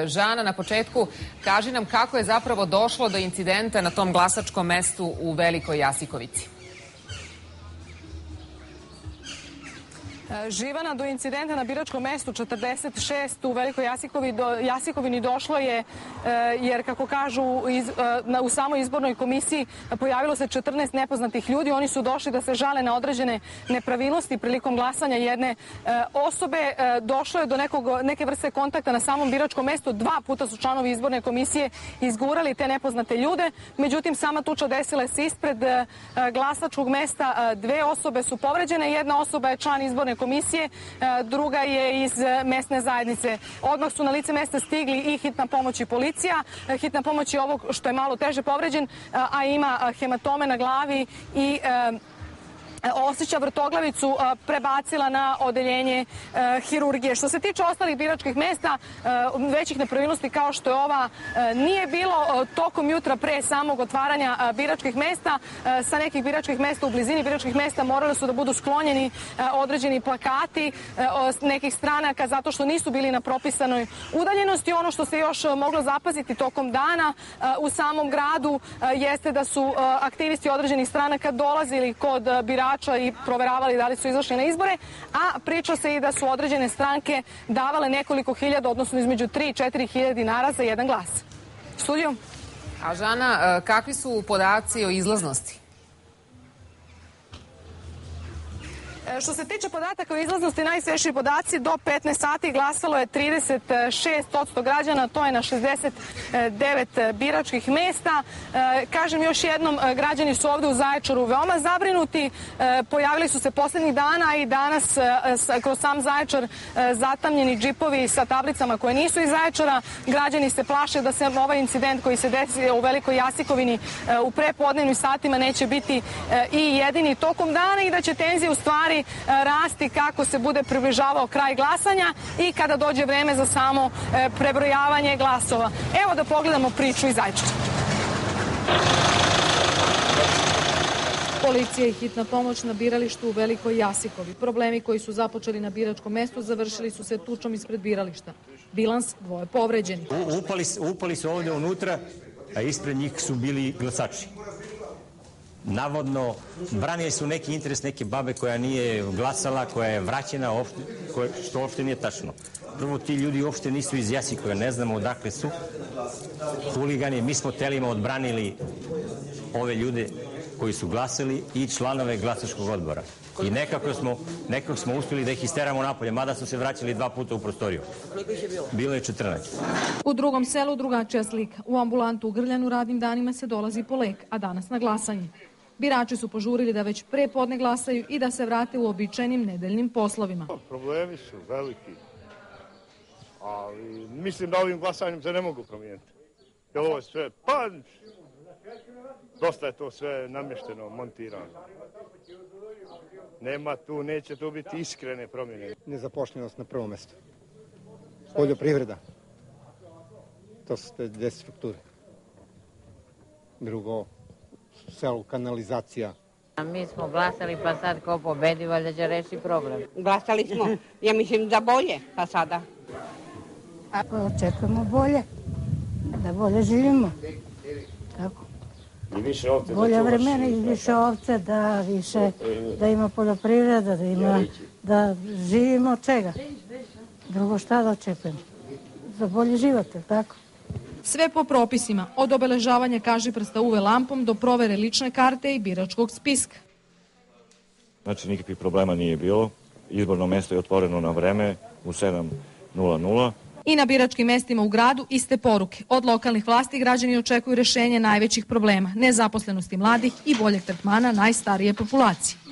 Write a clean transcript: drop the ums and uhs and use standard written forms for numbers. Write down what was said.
Žana, na početku kaži nam kako je zapravo došlo do incidenta na tom glasačkom mestu u Velikoj Jasikovici. Živana, do incidenta na biračkom mestu 46 u Velikoj Jasikovini došlo je jer, kako kažu, u samoj izbornoj komisiji pojavilo se 14 nepoznatih ljudi. Oni su došli da se žale na određene nepravilnosti prilikom glasanja jedne osobe. Došlo je do neke vrste kontakta na samom biračkom mestu. 2 puta su članovi izborne komisije izgurali te nepoznate ljude. Međutim, sama tuča desila se ispred glasačkog mesta. 2 osobe su povređene. Jedna osoba je član izborne komisije, druga je iz mesne zajednice. Odmah su na lice mesta stigli i hitna pomoć i policija. Hitna pomoć je ovog što je malo teže povređen, a ima hematome na glavi i osjeća vrtoglavicu, prebacila na odeljenje hirurgije. Što se tiče ostalih biračkih mesta, većih nepravilnosti kao što je ova nije bilo. Tokom jutra pre samog otvaranja biračkih mesta, sa nekih biračkih mesta u blizini biračkih mesta morali su da budu sklonjeni određeni plakati s nekih stranaka zato što nisu bili na propisanoj udaljenosti. Ono što se još moglo zapaziti tokom dana u samom gradu jeste da su aktivisti određenih stranaka dolazili kod birača i proveravali da li su izašli na izbore, a priča se i da su određene stranke davale nekoliko hiljada, odnosno između 3 i 4 hiljade dinara za jedan glas. Studio? A Žana, kakvi su podaci o izlaznosti? Što se tiče podataka o izlaznosti, najsvežiji podaci, do 15 sati glasalo je 36% građana, to je na 69 biračkih mesta. Kažem još jednom, građani su ovde u Zaječaru veoma zabrinuti. Pojavili su se poslednjih dana i danas kroz sam Zaječar zatamnjeni džipovi sa tablicama koje nisu iz Zaječara. Građani se plaše da se ovaj incident koji se desio u Velikoj Jasikovini u prepodnevnim satima neće biti i jedini tokom dana i da će tenzije u stvari rasti kako se bude približavao kraj glasanja i kada dođe vreme za samo prebrojavanje glasova. Evo da pogledamo priču iz Zaječara. Policija i hitna pomoć na biralištu u Velikoj Jasikovi. Problemi koji su započeli na biračkom mestu završili su se tučom ispred birališta. Bilans 2 povređenih. Upali su ovdje unutra, a ispred njih su bili glasači. Navodno, branili su neki interes neke babe koja nije glasala, koja je vraćena, što uopšte nije tačno. Prvo, ti ljudi uopšte nisu iz Jasikova, ne znamo odakle su. Huligani, mi smo telima odbranili ove ljude koji su glasali i članove glasačkog odbora. I nekako smo uspjeli da ih isteramo napolje, mada su se vraćali 2 puta u prostoriju. Bilo je 14. U drugom selu drugačija slika. U ambulantu u Grljanu radnim danima se dolazi po lek, a danas na glasanje. Birači su požurili da već pre podne glasaju i da se vrate u običajnim nedeljnim poslovima. Problemi su veliki, ali mislim da ovim glasanjem se ne mogu promijeniti. Jer ovo je sve, dosta je to sve namješteno, montirano. Neće tu biti iskrene promjene. Nezapošljenost na prvom mjestu. Poljoprivreda. To su te 2 strukture. Drugo, selo, kanalizacija. Mi smo glasali, pa sad ko pobedi, valjda će reši problem. Glasali smo, ja mislim da bolje, pa sada. Očekujemo bolje, da bolje živimo. Tako. Bolje vremena i više ovce, da ima poljoprivreda, da živimo od čega. Drugo šta da očekujemo? Za bolji život, tako? Sve po propisima, od obeležavanja kažiprsta UV lampom do provere lične karte i biračkog spiska. Znači, nikakvih problema nije bilo. Izborno mesto je otvoreno na vreme u 7:00. I na biračkim mestima u gradu iste poruke. Od lokalnih vlasti građani očekuju rešenje najvećih problema, nezaposlenosti mladih i boljeg tretmana najstarije populacije.